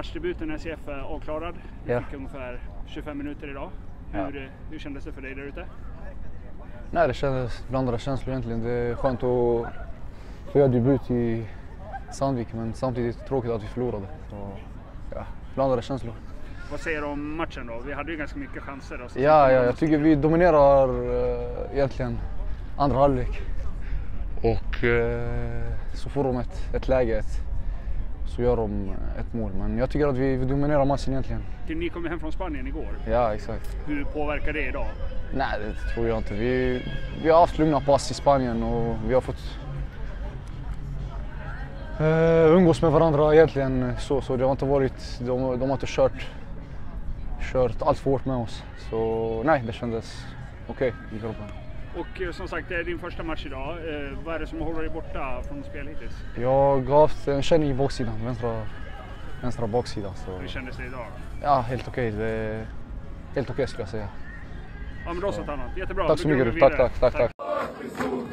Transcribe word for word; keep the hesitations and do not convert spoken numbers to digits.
matchdebuten när C F är avklarad. Du Ja. fick ungefär tjugofem minuter idag. Hur, Ja. hur kändes det för dig där ute? Nej, det kändes blandade känslor egentligen. Det är skönt att få göra debut i Sandvik, men samtidigt tråkigt att vi förlorade. Så, ja, blandade känslor. Vad säger du om matchen då? Vi hade ju ganska mycket chanser. Då, Ja, ja, jag tycker vi dominerar uh, egentligen andra halvlek. Och uh, så får de ett, ett läge, ett, så gör de ett mål. Men jag tycker att vi, vi dominerar matchen egentligen. Ni kom hem från Spanien igår. Ja, exakt. Hur påverkar det idag? Nej, det tror jag inte. Vi, vi har haft lugna pass i Spanien och vi har fått uh, umgås med varandra egentligen. Så, så det har inte varit, de, de har inte kört, kört allt för hårt med oss. Så nej, det kändes okej okay i kroppen. Och eh, som sagt, det är din första match idag. Eh, vad är det som håller dig borta från spel hittills? Jag har haft en känning i baksidan, vänstra, vänstra baksidan. Så... Hur kändes det idag? Ja, helt okej. Okay. Det är helt okej okay, skulle jag säga. Ja, men då så, Tannan. Jättebra. Tack så mycket. Tack, tack, tack, tack.